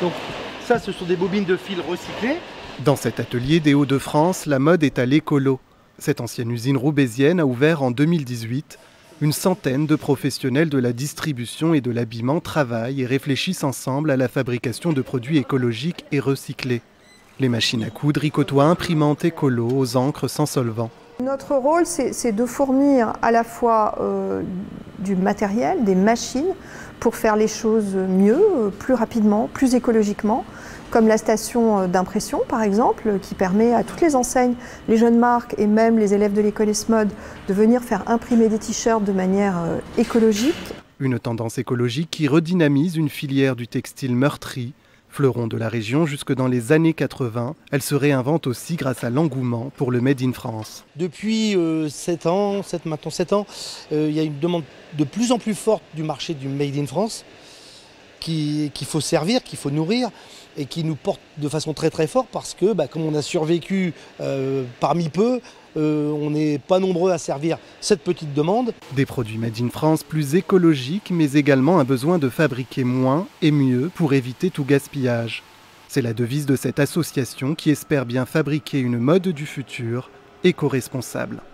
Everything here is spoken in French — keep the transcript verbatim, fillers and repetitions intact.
Donc ça, ce sont des bobines de fil recyclées. Dans cet atelier des Hauts-de-France, la mode est à l'écolo. Cette ancienne usine roubaisienne a ouvert en deux mille dix-huit. Une centaine de professionnels de la distribution et de l'habillement travaillent et réfléchissent ensemble à la fabrication de produits écologiques et recyclés. Les machines à coudre y côtoient imprimantes écolo aux encres sans solvant. Notre rôle, c'est de fournir à la fois euh, du matériel, des machines, pour faire les choses mieux, plus rapidement, plus écologiquement, comme la station d'impression par exemple, qui permet à toutes les enseignes, les jeunes marques et même les élèves de l'école ESMOD de venir faire imprimer des t-shirts de manière euh, écologique. Une tendance écologique qui redynamise une filière du textile meurtri. Fleuron de la région jusque dans les années quatre-vingts, elle se réinvente aussi grâce à l'engouement pour le Made in France. Depuis euh, sept ans, sept, maintenant sept ans, euh, il y a une demande de plus en plus forte du marché du Made in France qu'il qu'il faut servir, qu'il faut nourrir et qui nous porte de façon très très forte parce que bah, comme on a survécu euh, parmi peu, euh, on n'est pas nombreux à servir cette petite demande. Des produits Made in France plus écologiques mais également un besoin de fabriquer moins et mieux pour éviter tout gaspillage. C'est la devise de cette association qui espère bien fabriquer une mode du futur éco-responsable.